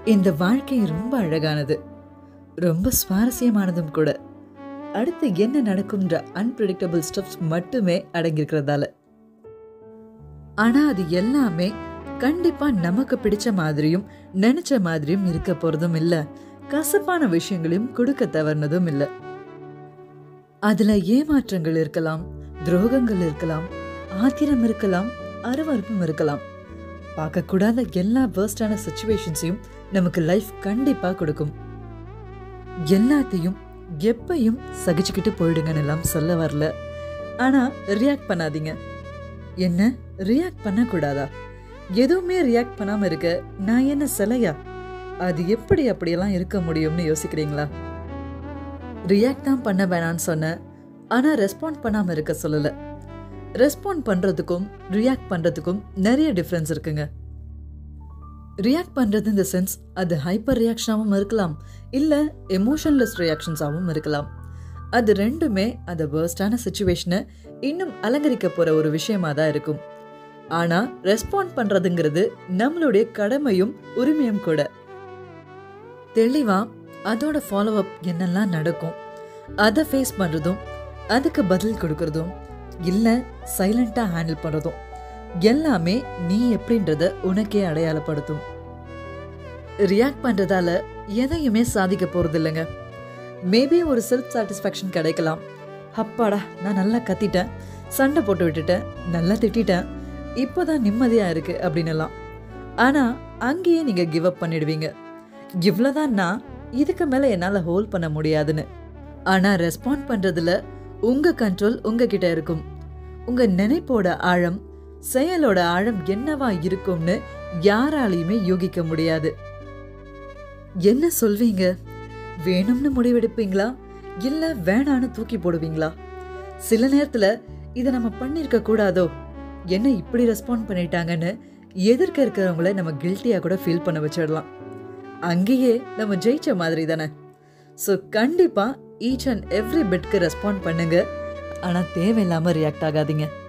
இந்த வாழ்க்கை ரொம்ப அழகானது, ரொம்ப சுவாரஸ்யமானதும் கூட. அடுத்து என்ன நடக்கும்ன்ற அன்பிரடிக்டபிள் ஸ்டெப்ஸ் மட்டுமே அடங்கியிருக்கிறதால. ஆனா அது எல்லாமே கண்டிப்பா நமக்கு பிடிச்ச மாதிரியும் நினைச்ச மாதிரியும் இருக்க போறதும் இல்ல. கசப்பான விஷயங்களையும் கொடுக்க தவறுனதும் இல்ல. அதுல ஏமாற்றங்கள் இருக்கலாம், துரோகங்கள் இருக்கலாம், ஆத்திரம் இருக்கலாம், அருவருப்பும் இருக்கலாம். பார்க்கக்கூடாத எல்லா வேர்ஸ்டான சிச்சுவேஷன்ஸையும் நமக்கு லைஃப் கண்டிப்பா கொடுக்கும். எல்லாத்தையும் எப்பையும் சகிச்சுக்கிட்டு போயிடுங்கன்னு எல்லாம் சொல்ல வரல. ஆனா ரியாக்ட் பண்ணாதீங்க. என்ன ரியாக்ட் பண்ணக்கூடாதா? எதுவுமே ரியாக்ட் பண்ணாம இருக்க நான் என்ன சிலையா? அது எப்படி அப்படியெல்லாம் இருக்க முடியும்னு யோசிக்கிறீங்களா? ரியாக்ட் தான் பண்ண வேணான்னு சொன்ன, ஆனா ரெஸ்பாண்ட் பண்ணாம இருக்க சொல்லல. ரெஸ்பாண்ட் பண்றதுக்கும் ரியாக்ட் பண்றதுக்கும் நிறைய டிஃபரன்ஸ் இருக்குங்க. ரியாக்ட் பண்றது இந்த சென்ஸ் அது ஹைப்பர் ரியாக்ஷனாகவும் இருக்கலாம், இல்ல எமோஷன்லெஸ் ரியாக்ஷன்ஸாகவும் இருக்கலாம். அது ரெண்டுமே அந்த வேர்ஸ்டான சிச்சுவேஷனை இன்னும் அலங்கரிக்க போற ஒரு விஷயமா தான் இருக்கும். ஆனா ரெஸ்பாண்ட் பண்றதுங்கிறது நம்மளுடைய கடமையும் உரிமையும் கூட. தெளிவா அதோட ஃபாலோ அப் என்னெல்லாம் நடக்கும், அதை ஃபேஸ் பண்றதும் அதுக்கு பதில் கொடுக்கறதும் இல்ல சைலண்டா ஹேண்டில் பண்றதும் எல்லாமே நீ எப்படின்றத உனக்கே அடையாளப்படுத்தும். ரியாக்ட் பண்றதால எதையுமே சாதிக்க போறது இல்லைங்க. மேபி ஒரு செல்ஃப் சாட்டிஸ்ஃபேக்ஷன் கிடைக்கலாம். அப்பாடா நான் நல்லா கத்திட்டேன், சண்டை போட்டு விட்டுட்டேன், நல்லா திட்டேன், இப்போதான் நிம்மதியா இருக்கு அப்படின்னுலாம். ஆனா அங்கேயே நீங்க கிவ் அப் பண்ணிடுவீங்க. இவ்வளவுதான், நான் இதுக்கு மேல என்னால ஹோல்ட் பண்ண முடியாதுன்னு. ஆனா ரெஸ்பாண்ட் பண்றதுல உங்க கண்ட்ரோல் உங்ககிட்ட இருக்கும். உங்க நினைப்போட ஆழம், செயலோட ஆழம் என்னவா இருக்கும்னு யாராலையுமே யூகிக்க முடியாது. என்ன சொல்வீங்க? வேணும்னு முடிவெடுப்பீங்களா, இல்ல வேணான்னு தூக்கி போடுவீங்களா? சில நேரத்துல இதை நம்ம பண்ணிருக்க கூடாதோ, என்ன இப்படி ரெஸ்பாண்ட் பண்ணிட்டாங்கன்னு எதிர்க்க இருக்கிறவங்கள நம்ம கில்ட்டியா கூட ஃபீல் பண்ண வச்சிடலாம். அங்கேயே நம்ம ஜெயிச்ச மாதிரி தானே. ஸோ கண்டிப்பா ஈச் அண்ட் எவ்ரி பிட்க்கு ரெஸ்பாண்ட் பண்ணுங்க. ஆனா தேவையில்லாம ரியாக்ட் ஆகாதீங்க.